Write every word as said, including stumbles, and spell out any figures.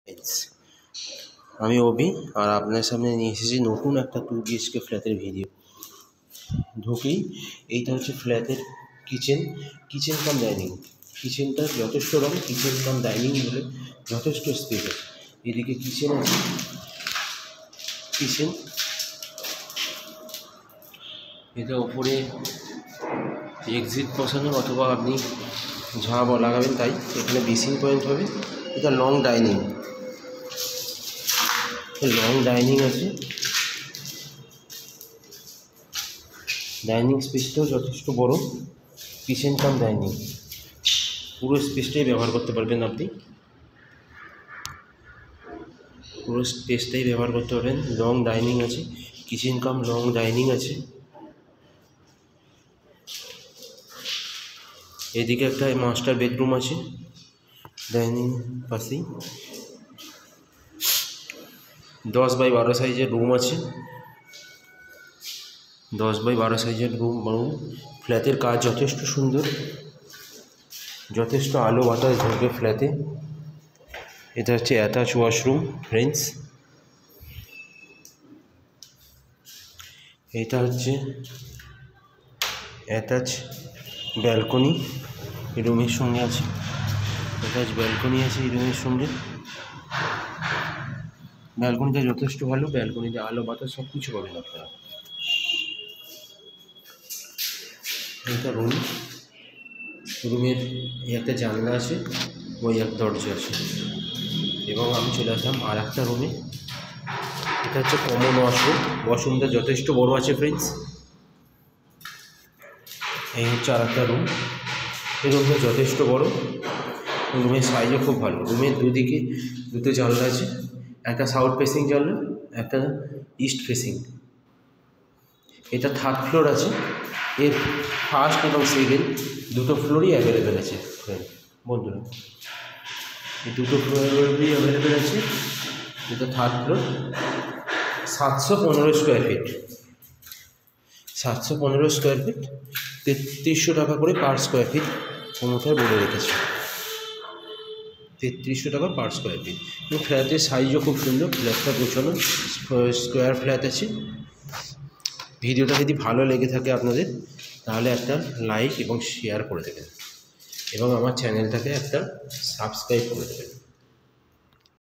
আমি অভি আর আপনার সামনে নিয়ে এসেছি নতুন একটা টু বিএইচকে ফ্ল্যাটের ভিডিও। ঢুকেই এইটা হচ্ছে ফ্ল্যাটের কিচেন কিচেন কাম ডাইনিং। কিচেনটা যথেষ্ট রং, কিচেন কাম ডাইনিং বলে যথেষ্ট স্পেস আছে। এদিকে কিচেন আছে, কিচেন এটা ওপরে এক্সিট বসানো অথবা আপনি ঝাঁ লাগাবেন তাই। এখানে বেসিং পয়েন্ট হবে। এটা লং ডাইনিং, লং ডাইনিং আছে। ডাইনিং স্পেসটাও যথেষ্ট বড়। কিচেন কাম ডাইনিং পুরো স্পেসটাই ব্যবহার করতে পারবেন আপনি, পুরো স্পেসটাই ব্যবহার করতে পারবেন। লং ডাইনিং আছে, কিচেন কাম লং ডাইনিং আছে। এদিকে একটা মাস্টার বেডরুম আছে ডাইনিং পাশেই। দশ বাই বারো সাইজের রুম আছে, দশ বাই বারো সাইজের রুম রুম ফ্ল্যাটের কাজ যথেষ্ট সুন্দর, যথেষ্ট আলো বাতাস ঢুকবে ফ্ল্যাটে। এটা হচ্ছে অ্যাটাচ ওয়াশরুম ফ্রেন্ডস। এটা হচ্ছে অ্যাটাচ ব্যালকনি এই রুমের সঙ্গে আছে। অ্যাটাচ ব্যালকনি আছে এই রুমের সঙ্গে। ব্যালকনিটা যথেষ্ট ভালো, ব্যালকনিতে আলো বাতাস সব কিছু পাবেন আপনারা। এটা রুম, রুমের এই একটা জানলা আছে, ওই এক দরজা আছে। এবং আমি চলে আসলাম আর একটা রুমে। এটা হচ্ছে কমন ওয়াশরুম। ওয়াশরুমটা যথেষ্ট বড় আছে ফ্রেন্ডস। এই হচ্ছে আর একটা রুম। এই রুমটা যথেষ্ট বড়, রুমের সাইজও খুব ভালো। রুমের দুদিকে দুটো জানলা আছে, একটা সাউথ ফেসিং জানলা, একটা ইস্ট ফেসিং। এটা থার্ড ফ্লোর আছে। এর ফার্স্ট এবং সেকেন্ড দুটো ফ্লোরই অ্যাভেলেবেল আছে ফ্রেন্ড বন্ধুরা। এই দুটো ফ্লোরই অ্যাভেলেবেল আছে। এটা থার্ড ফ্লোর, সাতশো পনেরো স্কোয়ার ফিট সাতশো পনেরো স্কোয়ার ফিট তেত্রিশশো টাকা করে পার স্কোয়ার ফিট প্রমোটার বলে রেখেছে। তেত্রিশশো টাকা পার স্কোয়ার ফিট। এবং ফ্ল্যাটের সাইজও খুব সুন্দর। ফ্ল্যাটটা গোছানো স্কোয়ার ফ্ল্যাট আছে। ভিডিওটা যদি ভালো লেগে থাকে আপনাদের তাহলে একটা লাইক এবং শেয়ার করে দেবেন এবং আমার চ্যানেলটাকে একটা সাবস্ক্রাইব করে দেবেন।